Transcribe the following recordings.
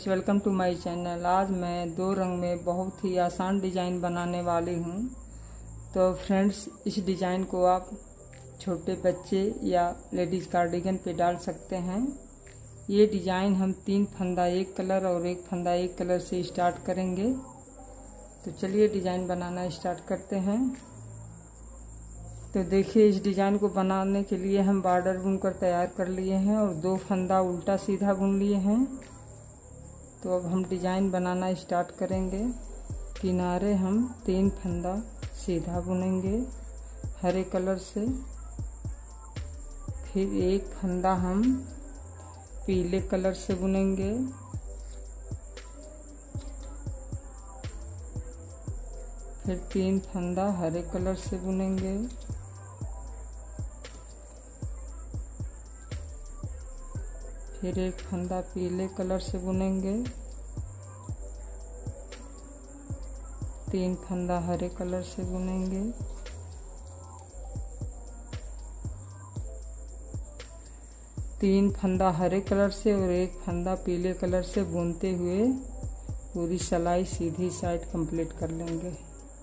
Friends, welcome to my channel. आज मैं दो रंग में बहुत ही आसान डिज़ाइन बनाने वाली हूँ। तो फ्रेंड्स, इस डिज़ाइन को आप छोटे बच्चे या लेडीज़ कार्डिगन पे डाल सकते हैं। ये डिज़ाइन हम 3 फंदा एक कलर और 1 फंदा एक कलर से स्टार्ट करेंगे। तो चलिए डिज़ाइन बनाना स्टार्ट करते हैं। तो देखिए, इस डिज़ाइन को बनाने के लिए हम बॉर्डर बुनकर तैयार कर लिए हैं और 2 फंदा उल्टा सीधा बुन लिए हैं। तो अब हम डिज़ाइन बनाना स्टार्ट करेंगे। किनारे हम 3 फंदा सीधा बुनेंगे हरे कलर से, फिर 1 फंदा हम पीले कलर से बुनेंगे, फिर 3 फंदा हरे कलर से बुनेंगे, फिर 1 फंदा पीले कलर से बुनेंगे, 3 फंदा हरे कलर से बुनेंगे, तीन फंदा हरे कलर से और 1 फंदा पीले कलर से बुनते हुए पूरी सिलाई सीधी साइड कंप्लीट कर लेंगे।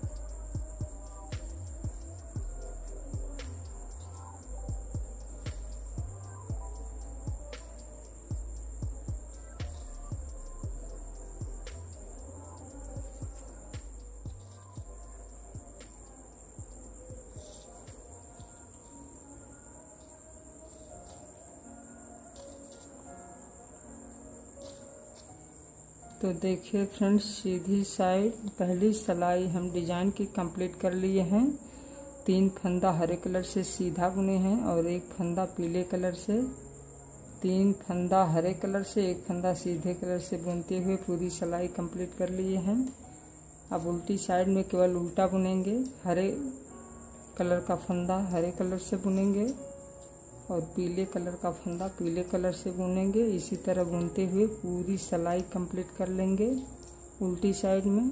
तो देखिए फ्रेंड्स, सीधी साइड पहली सिलाई हम डिजाइन की कंप्लीट कर लिए हैं। 3 फंदा हरे कलर से सीधा बुने हैं और 1 फंदा पीले कलर से, 3 फंदा हरे कलर से 1 फंदा सीधे कलर से बुनते हुए पूरी सिलाई कंप्लीट कर लिए हैं। अब उल्टी साइड में केवल उल्टा बुनेंगे। हरे कलर का फंदा हरे कलर से बुनेंगे और पीले कलर का फंदा पीले कलर से बुनेंगे। इसी तरह बुनते हुए पूरी सिलाई कंप्लीट कर लेंगे उल्टी साइड में।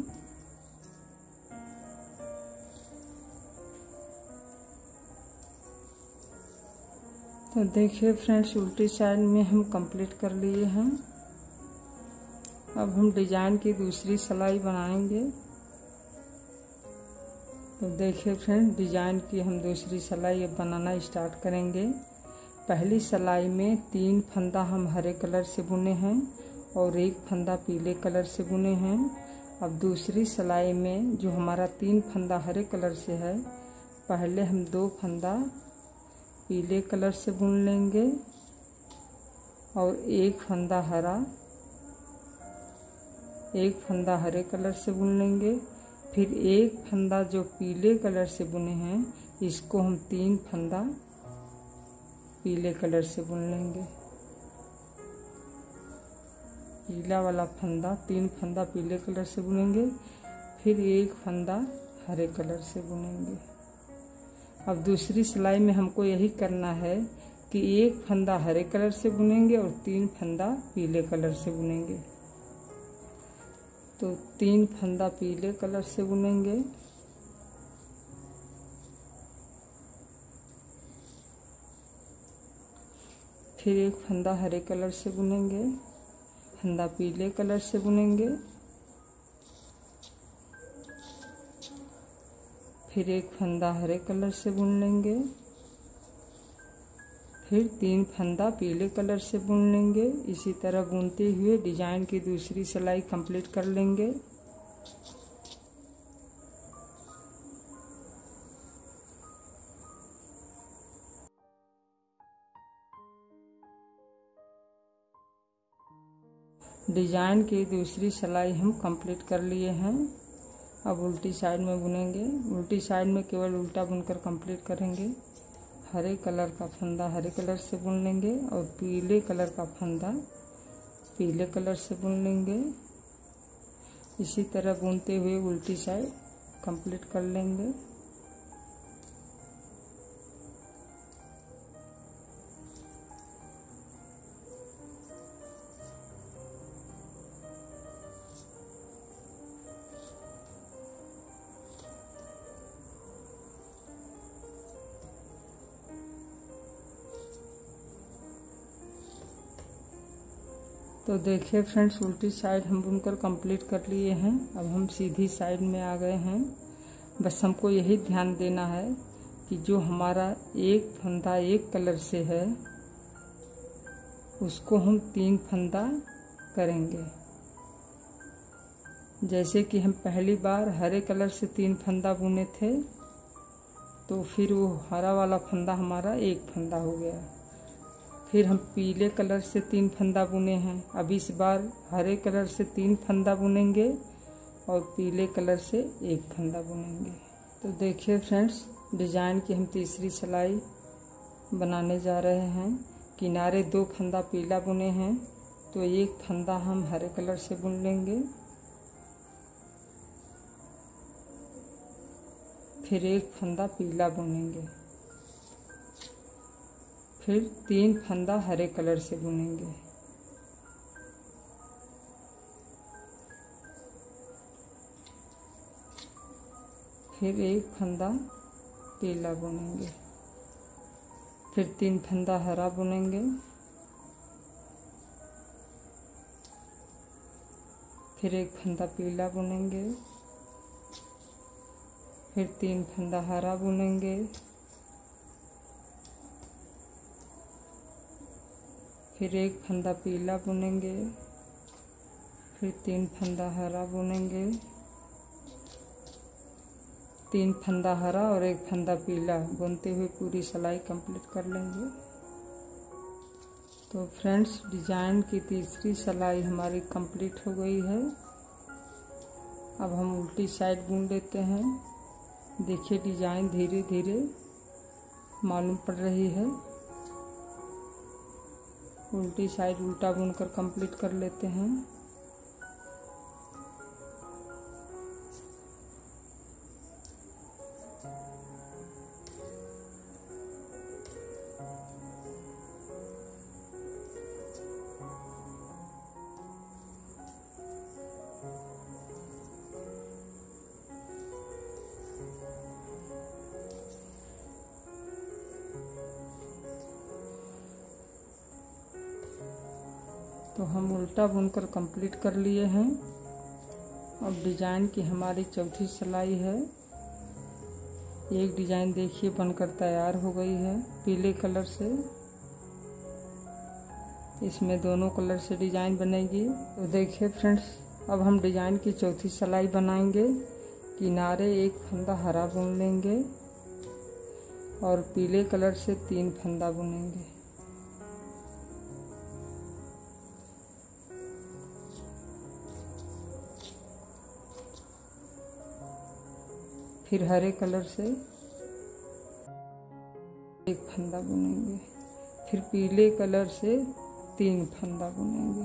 तो देखिए फ्रेंड्स, उल्टी साइड में हम कंप्लीट कर लिए हैं। अब हम डिजाइन की दूसरी सिलाई बनाएंगे। तो देखिए फ्रेंड्स, डिजाइन की हम दूसरी सिलाई अब बनाना स्टार्ट करेंगे। पहली सिलाई में 3 फंदा हम हरे कलर से बुने हैं और 1 फंदा पीले कलर से बुने हैं। अब दूसरी सिलाई में जो हमारा 3 फंदा हरे कलर से है, पहले हम 2 फंदा पीले कलर से बुन लेंगे और 1 फंदा हरे कलर से बुन लेंगे। फिर 1 फंदा जो पीले कलर से बुने हैं, इसको हम 3 फंदा पीले कलर से बुन लेंगे। पीला वाला फंदा 3 फंदा पीले कलर से बुनेंगे, फिर 1 फंदा हरे कलर से बुनेंगे। अब दूसरी सिलाई में हमको यही करना है कि 1 फंदा हरे कलर से बुनेंगे और 3 फंदा पीले कलर से बुनेंगे। तो 3 फंदा पीले कलर से बुनेंगे, फिर 1 फंदा हरे कलर से बुनेंगे, फंदा पीले कलर से बुनेंगे, फिर 1 फंदा हरे कलर से बुन लेंगे, फिर 3 फंदा पीले कलर से बुन लेंगे। इसी तरह बुनते हुए डिजाइन की दूसरी सिलाई कंप्लीट कर लेंगे। डिजाइन की दूसरी सिलाई हम कंप्लीट कर लिए हैं। अब उल्टी साइड में बुनेंगे। उल्टी साइड में केवल उल्टा बुनकर कंप्लीट करेंगे। हरे कलर का फंदा हरे कलर से बुन लेंगे और पीले कलर का फंदा पीले कलर से बुन लेंगे। इसी तरह बुनते हुए उल्टी साइड कंप्लीट कर लेंगे। तो देखिए फ्रेंड्स, उल्टी साइड हम बुनकर कंप्लीट कर लिए हैं। अब हम सीधी साइड में आ गए हैं। बस हमको यही ध्यान देना है कि जो हमारा एक फंदा एक कलर से है उसको हम 3 फंदा करेंगे। जैसे कि हम पहली बार हरे कलर से 3 फंदा बुने थे, तो फिर वो हरा वाला फंदा हमारा एक फंदा हो गया। फिर हम पीले कलर से 3 फंदा बुने हैं। अब इस बार हरे कलर से 3 फंदा बुनेंगे और पीले कलर से 1 फंदा बुनेंगे। तो देखिए फ्रेंड्स, डिजाइन की हम तीसरी सिलाई बनाने जा रहे हैं। किनारे 2 फंदा पीला बुने हैं, तो 1 फंदा हम हरे कलर से बुन लेंगे। फिर 1 फंदा पीला बुनेंगे। फिर 3 फंदा हरे कलर से बुनेंगे। फिर 1 फंदा पीला बुनेंगे। फिर 3 फंदा हरा बुनेंगे। फिर 1 फंदा पीला बुनेंगे। फिर 3 फंदा हरा बुनेंगे। फिर 1 फंदा पीला बुनेंगे। फिर 3 फंदा हरा बुनेंगे। 3 फंदा हरा और 1 फंदा पीला बुनते हुए पूरी सिलाई कंप्लीट कर लेंगे। तो फ्रेंड्स, डिजाइन की तीसरी सिलाई हमारी कंप्लीट हो गई है। अब हम उल्टी साइड बुन लेते हैं। देखिए, डिजाइन धीरे धीरे मालूम पड़ रही है। उल्टी साइड उल्टा बुनकर कंप्लीट कर लेते हैं। तो हम उल्टा बुनकर कंप्लीट कर लिए हैं। अब डिजाइन की हमारी चौथी सिलाई है। एक डिजाइन देखिए बनकर तैयार हो गई है पीले कलर से। इसमें दोनों कलर से डिजाइन बनेगी। तो देखिए फ्रेंड्स, अब हम डिजाइन की चौथी सिलाई बनाएंगे। किनारे 1 फंदा हरा बुन लेंगे और पीले कलर से 3 फंदा बुनेंगे। फिर हरे कलर से 1 फंदा बुनेंगे। फिर पीले कलर से 3 फंदा बुनेंगे।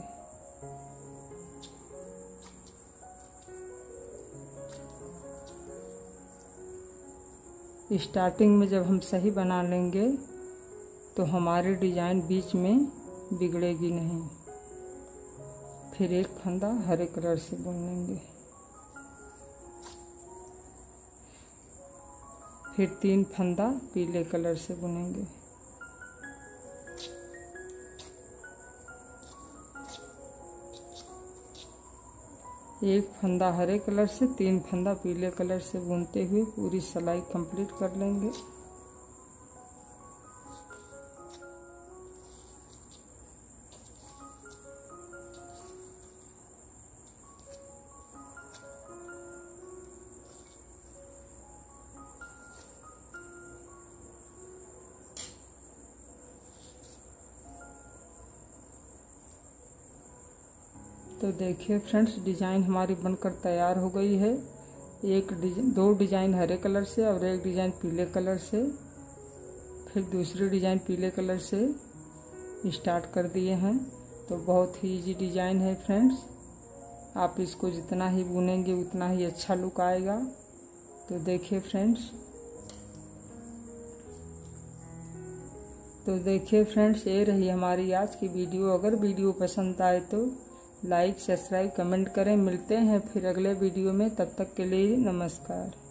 स्टार्टिंग में जब हम सही बना लेंगे तो हमारी डिजाइन बीच में बिगड़ेगी नहीं। फिर 1 फंदा हरे कलर से बुन लेंगे। फिर 3 फंदा पीले कलर से बुनेंगे। एक फंदा हरे कलर से 3 फंदा पीले कलर से बुनते हुए पूरी सिलाई कंप्लीट कर लेंगे। तो देखिए फ्रेंड्स, डिजाइन हमारी बनकर तैयार हो गई है। 2 डिजाइन हरे कलर से और 1 डिजाइन पीले कलर से। फिर दूसरी डिजाइन पीले कलर से स्टार्ट कर दिए हैं। तो बहुत ही इजी डिजाइन है फ्रेंड्स। आप इसको जितना ही बुनेंगे उतना ही अच्छा लुक आएगा। तो देखिए फ्रेंड्स, ये रही हमारी आज की वीडियो। अगर वीडियो पसंद आए तो लाइक, सब्सक्राइब, कमेंट करें। मिलते हैं फिर अगले वीडियो में। तब तक के लिए नमस्कार।